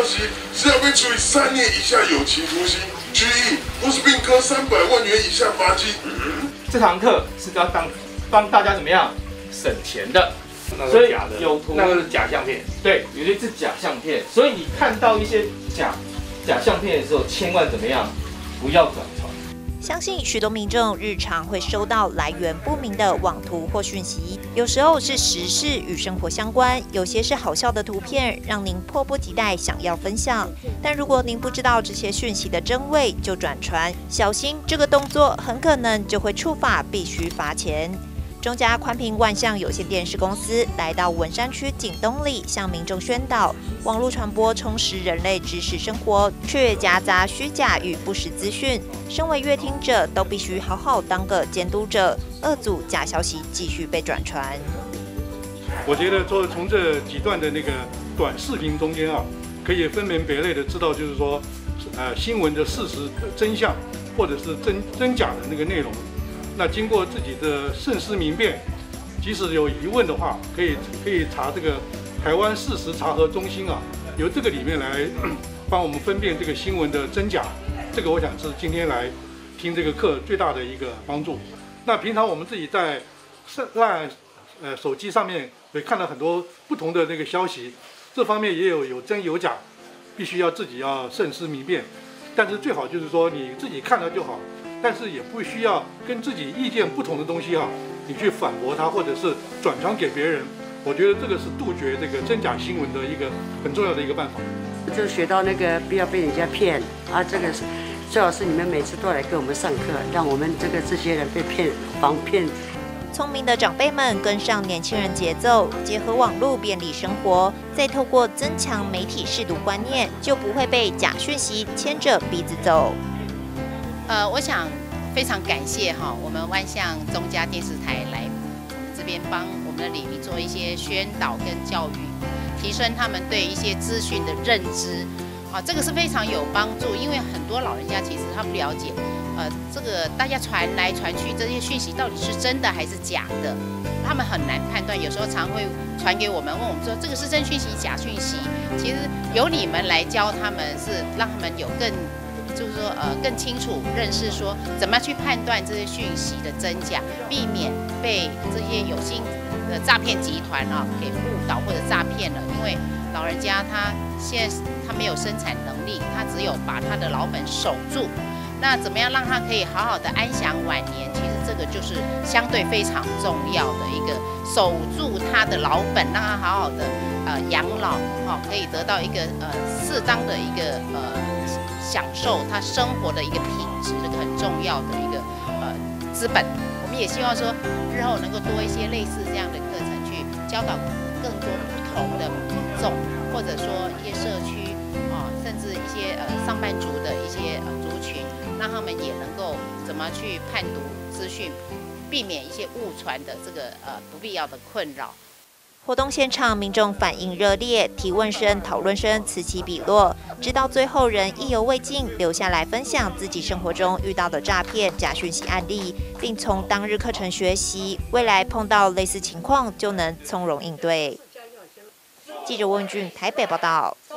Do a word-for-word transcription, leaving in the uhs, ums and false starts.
息是要被处以三年以下有期徒刑、拘役，或是并科三百万元以下罚金。嗯、 这堂课是要当帮大家怎么样省钱的，所以有图那个是假相片， 对，有些是假相片，所以你看到一些假假相片的时候，千万怎么样，不要转传。 相信许多民众日常会收到来源不明的网图或讯息，有时候是时事与生活相关，有些是好笑的图片，让您迫不及待想要分享。但如果您不知道这些讯息的真伪就转传，小心这个动作很可能就会触法，必须罚钱。 中嘉宽频万象有限电视公司来到文山区景东里，向民众宣导：网络传播充实人类知识生活，却夹杂虚假与不实资讯。身为阅听者，都必须好好当个监督者，遏阻假消息继续被转传。 我觉得说从这几段的那个短视频中间啊，可以分门别类的知道，就是说，呃，新闻的事实真相，或者是真真假的那个内容。 那经过自己的慎思明辨，即使有疑问的话，可以可以查这个台湾事实查核中心啊，由这个里面来帮我们分辨这个新闻的真假。这个我想是今天来听这个课最大的一个帮助。那平常我们自己在在呃手机上面会看到很多不同的那个消息，这方面也有有真有假，必须要自己要慎思明辨。但是最好就是说你自己看了就好。 但是也不需要跟自己意见不同的东西啊，你去反驳它，或者是转传给别人。我觉得这个是杜绝这个真假新闻的一个很重要的一个办法。 就学到那个不要被人家骗啊，这个是最好是你们每次都来给我们上课，让我们这个这些人被骗防骗。 聪明的长辈们跟上年轻人节奏，结合网络便利生活，再透过增强媒体识读观念，就不会被假讯息牵着鼻子走。 呃，我想非常感谢哈，我们万象中嘉电视台来我们这边帮我们的里民做一些宣导跟教育，提升他们对一些资讯的认知，啊，这个是非常有帮助，因为很多老人家其实他不了解，呃，这个大家传来传去这些讯息到底是真的还是假的，他们很难判断，有时候常会传给我们，问我们说这个是真讯息假讯息，其实由你们来教他们，是让他们有更。 就是说，呃，更清楚认识说怎么样去判断这些讯息的真假，避免被这些有心的诈骗集团啊给误导或者诈骗了。因为老人家他现在他没有生产能力，他只有把他的老本守住。那怎么样让他可以好好的安享晚年？其实这个就是相对非常重要的一个守住他的老本，让他好好的呃养老，哈、哦，可以得到一个呃适当的一个呃。 享受他生活的一个品质，这个很重要的一个呃资本。我们也希望说，日后能够多一些类似这样的课程，去教导更多不同的民众，或者说一些社区啊、呃，甚至一些呃上班族的一些呃族群，让他们也能够怎么去判读资讯，避免一些误传的这个呃不必要的困扰。 活动现场，民众反应热烈，提问声、讨论声此起彼落，直到最后人意犹未尽，留下来分享自己生活中遇到的诈骗、假讯息案例，并从当日课程学习，未来碰到类似情况就能从容应对。记者温俊台北报道。